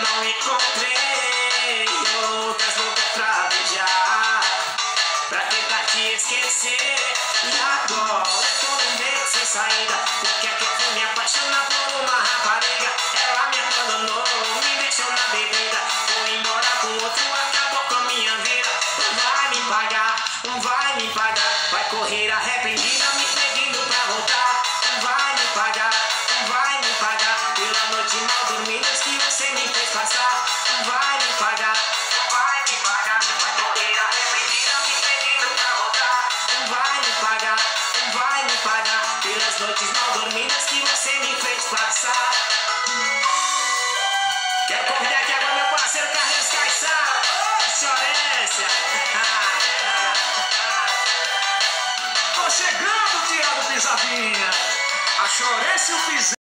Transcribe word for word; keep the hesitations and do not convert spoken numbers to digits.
não encontrei outras bocas pra beijar, pra tentar te esquecer. E agora tô num beco sem saída, porque é que eu fui me apaixonar por uma rapariga. Ela me abandonou, me deixou na bebida, foi embora com outro, acabou com a minha vida. Vai me pagar, vai me pagar, vai correr arrependida me pedindo pra voltar. Vai me pagar, vai me pagar pela noite mal dormidas que você me fez passar. Vai me pagar, vai me pagar, vai correr arrependida me pedindo pra voltar. Vai me pagar, vai me pagar pelas noites mal dormidas que você me fez passar. Quero convidar aqui agora meu parceiro Carlinhos Caissara. Ô, Chorência! Tô chegando, Thiago Pisadinha. A Chorência e o Pisadinha.